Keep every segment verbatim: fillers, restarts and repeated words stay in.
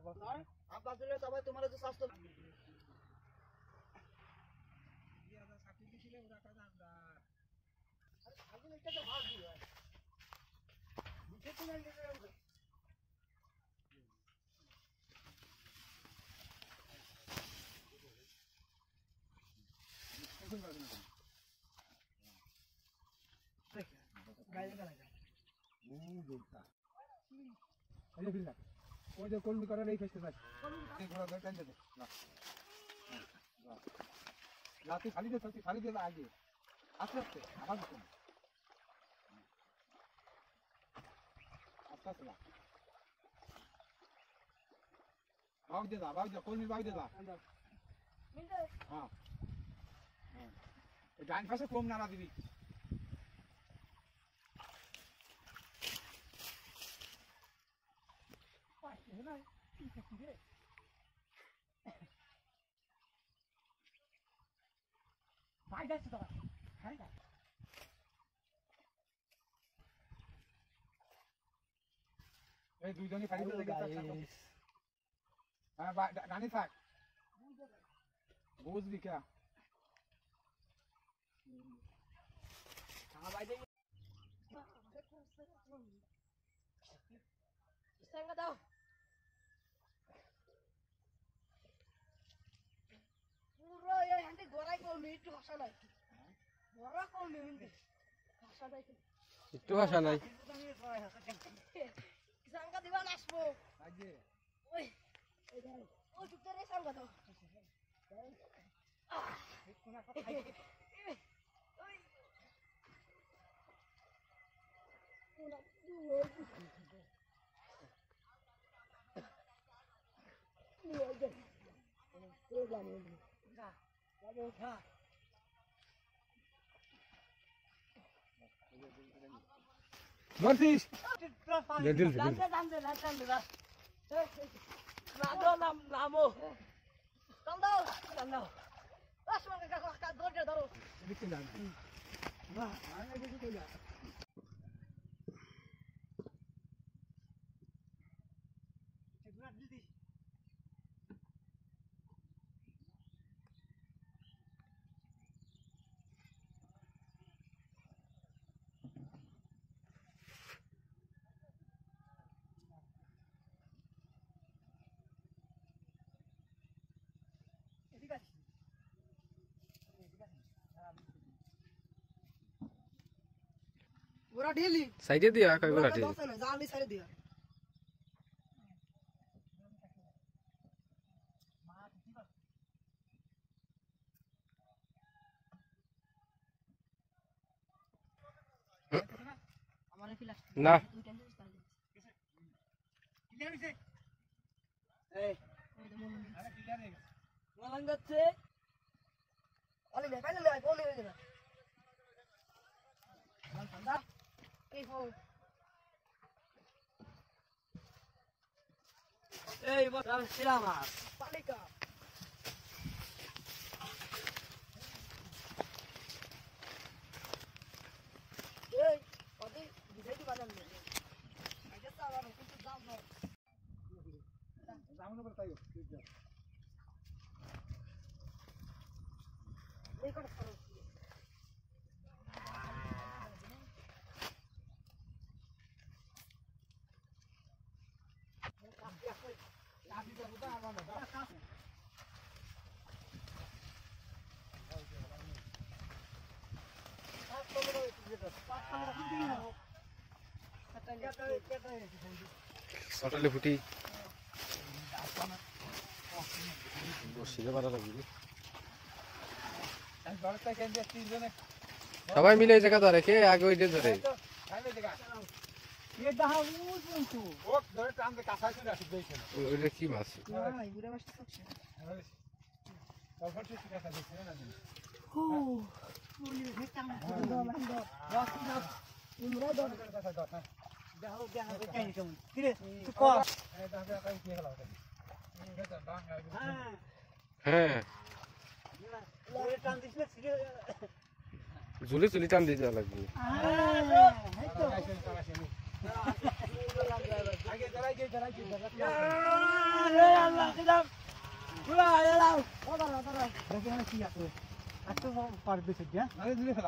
আব্বাস দিলে তবে তোমার তো স্বাস্থ্য ওই যে কলমি করার এই ফেসতে পাই ঘোরা দরকার দে না লাতি খালি দে তুই খালি দে আগে আস্তে আস্তে আবার দিন আস্তে আস্তে বাউ দে দা বাউ দে কলমি বাউ দে দা হ্যাঁ হ্যাঁ এই ডান পাশে কম নাড়া দিবি ভাই যাচ্ছে তো হ্যাঁ এই দুইজনই খালি দে হ্যাঁ গানি থাক বুঝবি কে হ্যাঁ ভাই দেখি সঙ্গ দাও পুরো এই হাতে গড়াই কলমি একটু হাসা নাই গড়া কলমি মিনতে হাসা নাই একটু হাসা নাই সঙ্গ দিবা নাসবো আগে ওই ওই চুপতে রে সঙ্গ দাও কোনা কথা ওই কোনা মরছিস দে দিল দান্দে দান্দে দান্দে নাদো নাম নামো দান্দো দান্দো আসমান কা কা ধরে ধরো দেখি না না আগে দেখি কইলা এগুলা দিদি ওরা ঢেলি সাইডে দিয়া কই গোলা ঠিক দশ না জালি সাইডে দিয়া আমারে ফিলাস না ক্লিয়ার হইছে এই আরে ক্লিয়ার হয়ে গেছে মলাং যাচ্ছে অলি নে পাইলে লাই বলি হয়ে যাবে মান ঠান্ডা এই ফোন এই বস আর সিলামা পালিকা এই ওদি বিজয় দি বাজান নে আগে সারা কিন্তু দাম না জামনো পড় তাইও ঠিক আছে এই করে করো লাঠি দে বুদা আমার না সটালে ফুটি বসিলে পারা লাগবে আমি বড়টা কেন দিয়ে তিনজনে সবাই মিলে এই জায়গা ধরে কে আগে ওইটা ধরে খাইবে দেখা ये दहा ऊस म्हणतो ও ধরে টান দে কাঁচা ছিল আসি দেইছেন ওইটা কি মাছ नाही गुडा मास्टर सक्ष তারপর ঠিক আছে দেখছেন না हो बोली हे काम दो लांदो रस ना उमरा दो दहा दहा काही नाही किरे तू को এই দাদা কাই কি হলো এটা বাংলা हां হ্যাঁ ये टाइम दिसले सिरे ঝুলি ঝুলি টান দিয়ে যাওয়া লাগবে हां हे तो আগে দাঁড়াই গিয়ে দাঁড়াই গিয়ে रे দেখি আমি কি আছে একটু পারবে সেটা আরে দিলে ফেলা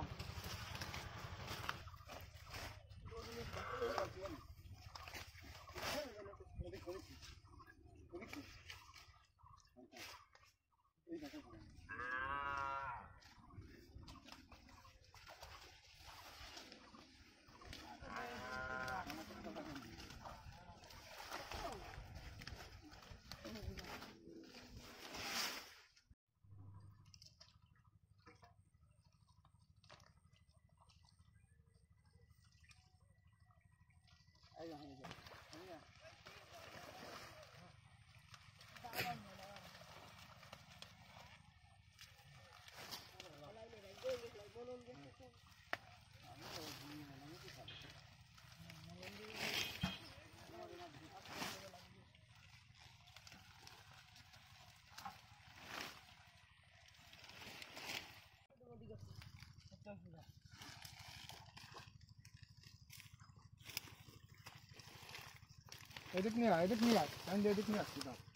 এদিক নিয়ে আয় এদিক নিয়ে আয় আমি এদিক নিয়ে আসছি দাও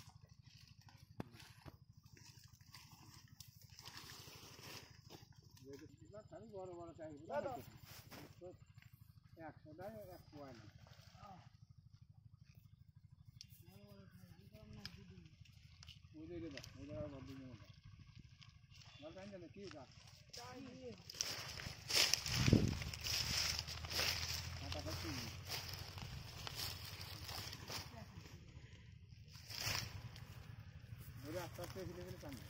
বড় বড় চাই একশো দেয় এক পোয়া না বুঝে দেবো ওদের আর বদ্ধ নেই ওটা জানি কি গাছ মাথা কাটছি ওরা আস্তে আস্তে ফেলে ফেলে কান্দে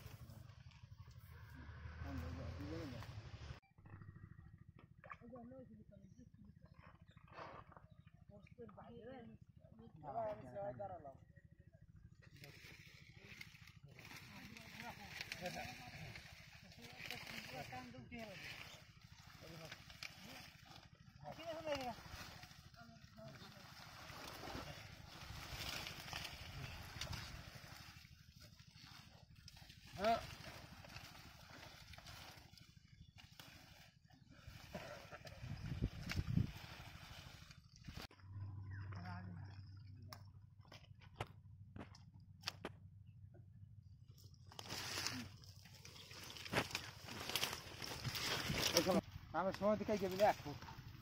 আমার সময় দিকে গেবি না এখন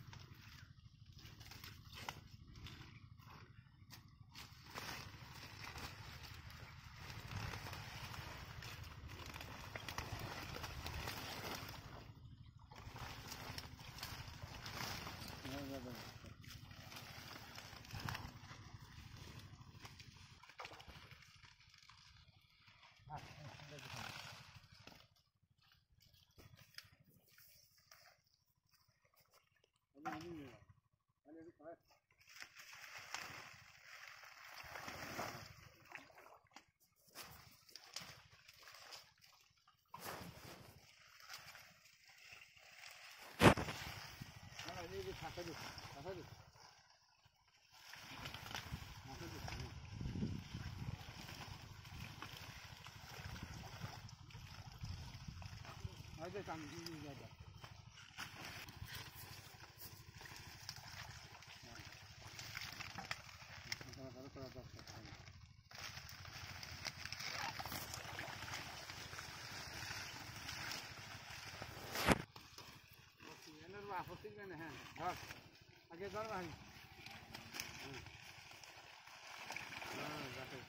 হয়তো কাম যাবে আপত্তি কেন হ্যাঁ ধর আগে ধর ভাই হ্যাঁ